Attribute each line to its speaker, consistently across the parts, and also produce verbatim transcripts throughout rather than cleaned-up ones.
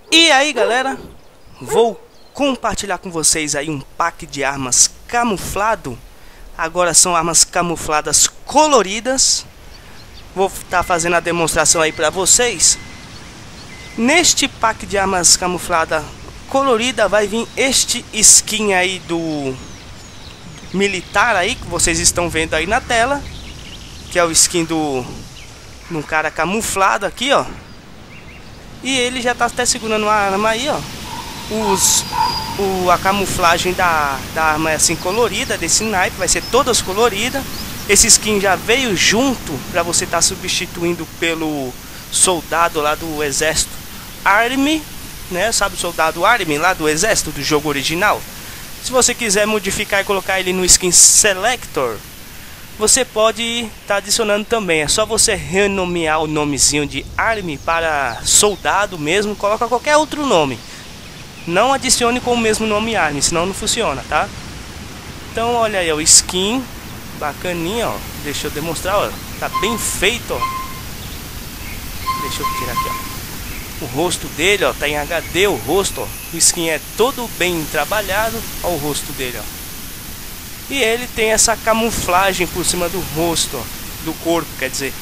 Speaker 1: E aí galera, vou compartilhar com vocês aí um pack de armas camuflado. Agora são armas camufladas coloridas. Vou estar fazendo a demonstração aí para vocês. Neste pack de armas camuflada colorida vai vir este skin aí do militar aí, que vocês estão vendo aí na tela, que é o skin do um cara camuflado aqui, ó. E ele já tá até segurando uma arma aí, ó. Os, o, a camuflagem da, da arma é assim colorida, desse naipe, vai ser todas coloridas. Esse skin já veio junto para você estar tá substituindo pelo soldado lá do exército Army, né? Sabe o soldado Army lá do exército do jogo original? Se você quiser modificar e colocar ele no skin Selector, você pode estar tá adicionando também. É só você renomear o nomezinho de Army para soldado mesmo. Coloca qualquer outro nome. Não adicione com o mesmo nome Army, senão não funciona, tá? Então olha aí o skin. Bacaninha, ó. Deixa eu demonstrar, ó. Tá bem feito, ó. Deixa eu tirar aqui, ó. O rosto dele, ó. Tá em H D o rosto, ó. O skin é todo bem trabalhado. Ó o rosto dele, ó. E ele tem essa camuflagem por cima do rosto, ó, do corpo, quer dizer.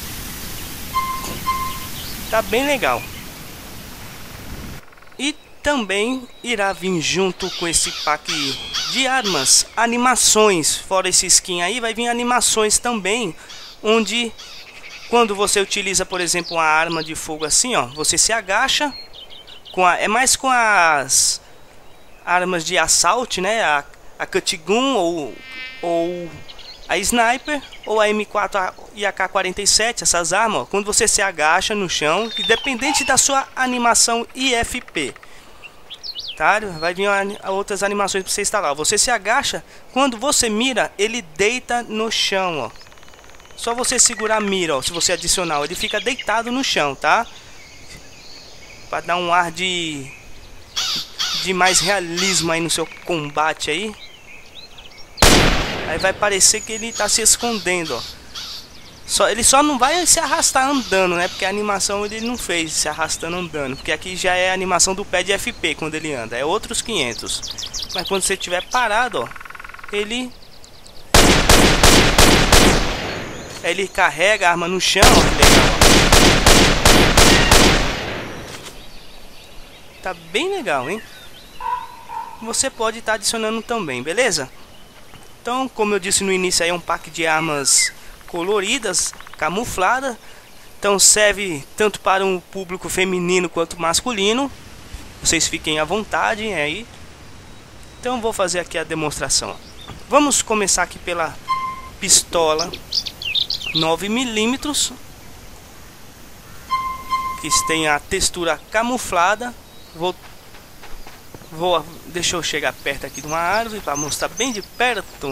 Speaker 1: Tá bem legal. E também irá vir junto com esse pack de armas, animações. Fora esse skin aí, vai vir animações também, onde quando você utiliza, por exemplo, uma arma de fogo assim, ó, você se agacha com a, é mais com as armas de assalto, né? A, a Cutgun ou ou a Sniper ou a M quatro e a K quarenta e sete, essas armas, ó, quando você se agacha no chão, independente da sua animação I F P, tá? Vai vir uma, outras animações para você instalar. Você se agacha, quando você mira, ele deita no chão, ó. Só você segurar a mira, ó, se você adicionar, ele fica deitado no chão, tá? Para dar um ar de de mais realismo aí no seu combate aí. Aí vai parecer que ele tá se escondendo, ó. Só, ele só não vai se arrastar andando, né? Porque a animação ele não fez se arrastando andando. Porque aqui já é a animação do pé de F P quando ele anda. É outros quinhentos. Mas quando você estiver parado, ó, ele... Ele carrega a arma no chão, ó, que legal, ó. Tá bem legal, hein? Você pode estar tá adicionando também, beleza? Então, como eu disse no início, aí é um pack de armas coloridas, camuflada. Então serve tanto para um público feminino quanto masculino. Vocês fiquem à vontade aí. Então vou fazer aqui a demonstração. Vamos começar aqui pela pistola nove milímetros, que tem a textura camuflada. Vou Vou, deixa eu chegar perto aqui de uma árvore para mostrar bem de perto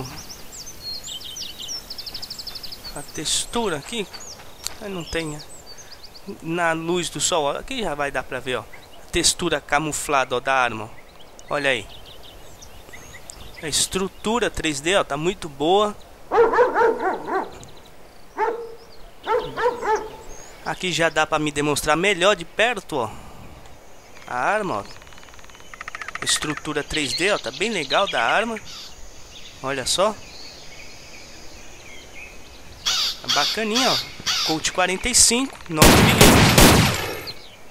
Speaker 1: a textura aqui. Não tem na luz do sol, aqui já vai dar para ver, ó, a textura camuflada, ó, da arma. Olha aí, a estrutura três D, ó, tá muito boa. Aqui já dá para me demonstrar melhor de perto, ó, a arma, ó. Estrutura três D, ó, tá bem legal da arma. Olha só. Tá bacaninha, ó. Colt quarenta e cinco, nove milímetros.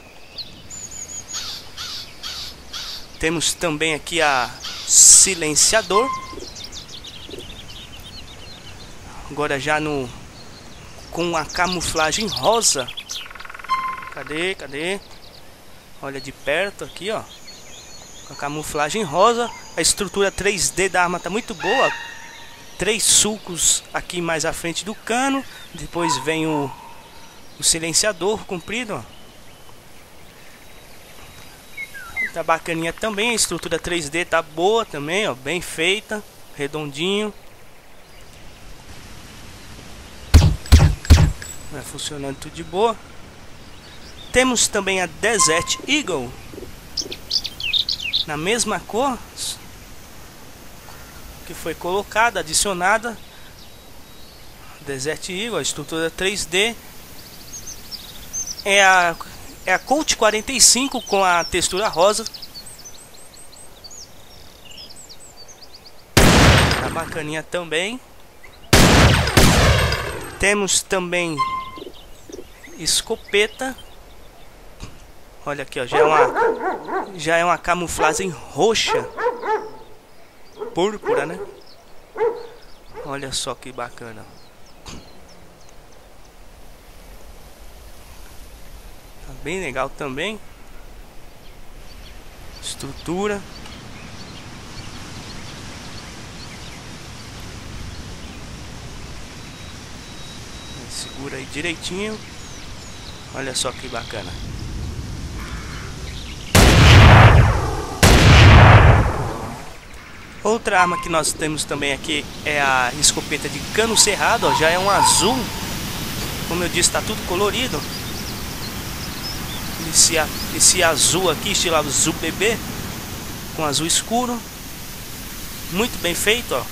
Speaker 1: Temos também aqui a silenciador. Agora já no com a camuflagem rosa. Cadê? Cadê? Olha de perto aqui, ó. A camuflagem rosa, a estrutura três D da arma tá muito boa. Três sulcos aqui mais à frente do cano. Depois vem o, o silenciador comprido, ó. Tá bacaninha também, a estrutura três D tá boa também, ó, bem feita, redondinho. Vai funcionando tudo de boa. Temos também a Desert Eagle, na mesma cor que foi colocada, adicionada. Desert Eagle, a estrutura três D. É a é a Colt quarenta e cinco com a textura rosa. Tá bacaninha também. Temos também escopeta. Olha aqui, ó, já é uma já é uma camuflagem roxa, púrpura, né? Olha só que bacana. Tá bem legal também. Estrutura. Segura aí direitinho. Olha só que bacana. Outra arma que nós temos também aqui é a escopeta de cano cerrado, ó, já é um azul. Como eu disse, está tudo colorido. Esse, esse azul aqui, estilo azul bebê, com azul escuro. Muito bem feito, ó.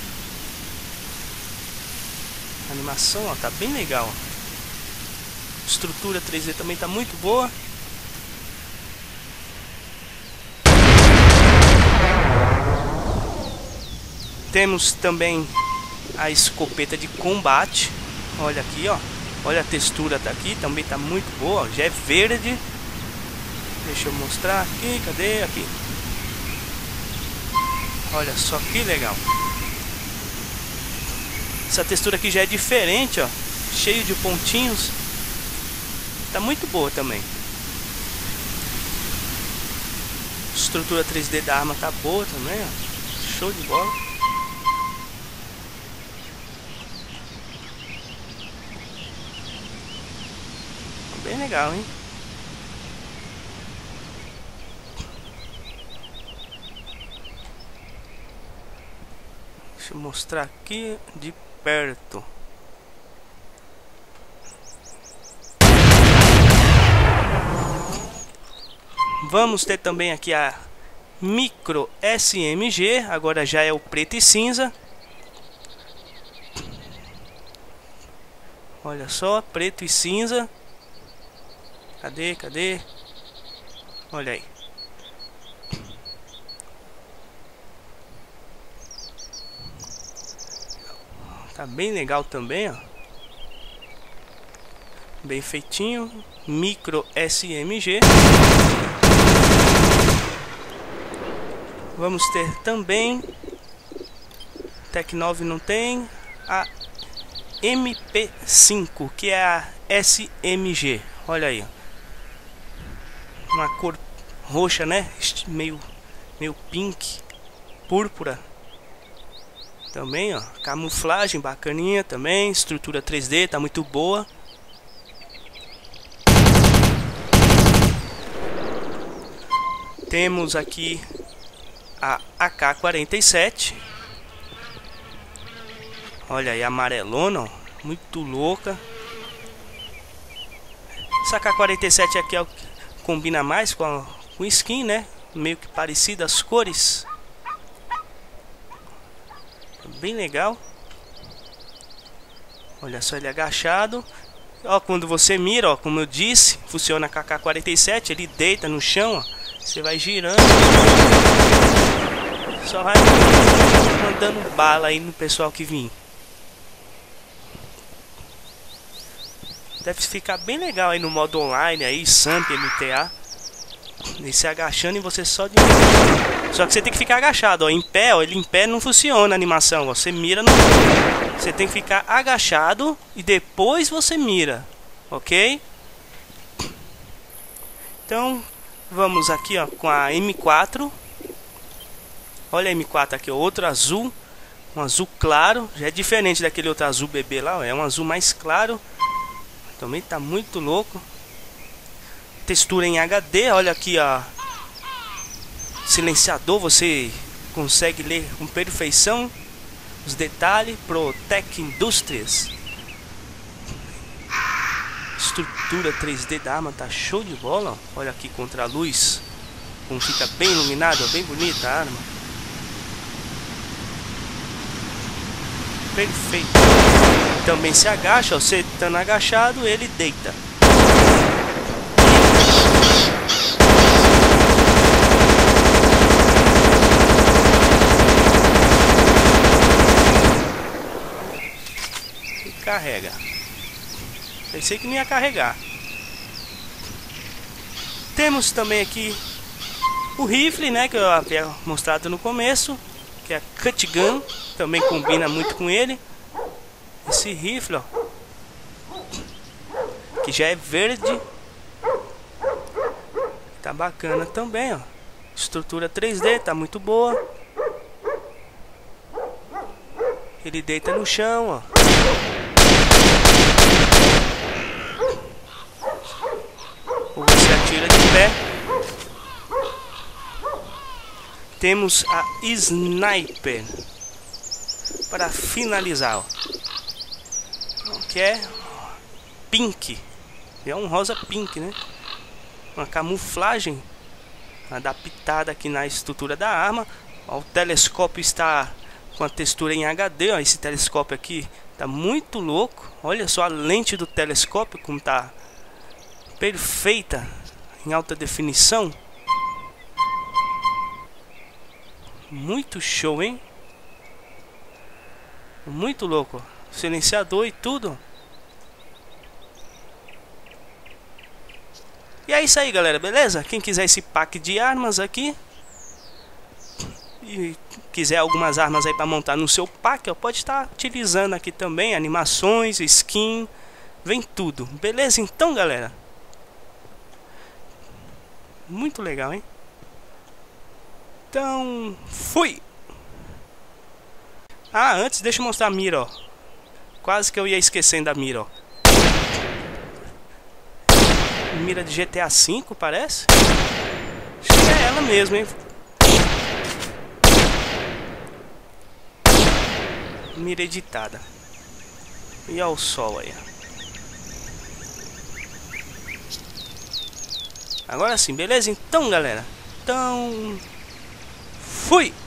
Speaker 1: A animação, ó, tá bem legal. Estrutura três D também tá muito boa. Temos também a escopeta de combate. Olha aqui, ó. Olha a textura tá aqui, também tá muito boa, ó. Já é verde. Deixa eu mostrar aqui, cadê? Aqui. Olha só que legal. Essa textura aqui já é diferente, ó. Cheio de pontinhos. Tá muito boa também. Estrutura três D da arma tá boa também, ó. Show de bola. Bem legal, hein? Deixa eu mostrar aqui de perto. Vamos ter também aqui a Micro S M G. Agora já é o preto e cinza. Olha só, preto e cinza. Cadê, cadê? Olha aí. Tá bem legal também, ó. Bem feitinho. Micro S M G. Vamos ter também Tec nove não tem. A M P cinco, que é a S M G. Olha aí, ó. Uma cor roxa, né? Meio, meio pink, púrpura. Também, ó. Camuflagem bacaninha também. Estrutura três D, tá muito boa. Temos aqui a A K quarenta e sete. Olha aí, amarelona, ó. Muito louca. Essa A K quarenta e sete aqui é o que combina mais com a com skin, né? Meio que parecido as cores. Bem legal. Olha só ele agachado. Ó, quando você mira, ó, como eu disse, funciona com a A K quarenta e sete, ele deita no chão, ó. Você vai girando. Só vai mandando bala aí no pessoal que vir. Deve ficar bem legal aí no modo online aí, Samp, M T A. E se agachando e você só de... Só que você tem que ficar agachado, ó. Em pé, ó, ele em pé não funciona a animação, ó. Você mira no... Você tem que ficar agachado e depois você mira, ok? Então, vamos aqui, ó, com a M quatro. Olha a M quatro aqui, ó, outro azul. Um azul claro, já é diferente daquele outro azul bebê lá, ó. É um azul mais claro. Também tá muito louco. Textura em H D, olha aqui, ó. Silenciador, você consegue ler com perfeição os detalhes. Protec Industries. Estrutura três D da arma tá show de bola, ó. Olha aqui contra a luz, como fica bem iluminado, bem bonita a arma. Perfeito. Também se agacha, ó, você estando agachado, ele deita. carrega. Pensei que não ia carregar. Temos também aqui o rifle, né, que eu havia mostrado no começo, que é a Cut Gun, também combina muito com ele. Esse rifle, ó, que já é verde, tá bacana também, ó. Estrutura três D, tá muito boa. Ele deita no chão, ó. Ou você atira de pé. Temos a Sniper para finalizar, ó. Que é pink. É um rosa pink, né? Uma camuflagem adaptada aqui na estrutura da arma. Ó, o telescópio está com a textura em H D, ó. Esse telescópio aqui tá muito louco. Olha só a lente do telescópio como tá perfeita, em alta definição. Muito show, hein? Muito louco. Silenciador e tudo. E é isso aí, galera, beleza? Quem quiser esse pack de armas aqui e quiser algumas armas aí para montar no seu pack, ó, pode estar utilizando aqui também, animações, skin, vem tudo. Beleza então, galera? Muito legal, hein? Então, fui! Ah, antes deixa eu mostrar a mira, ó. Quase que eu ia esquecendo da mira, ó. Mira de G T A cinco, parece? Acho que é ela mesmo, hein? Mira editada. E olha o sol aí. Agora sim, beleza? Então, galera. Então... Fui!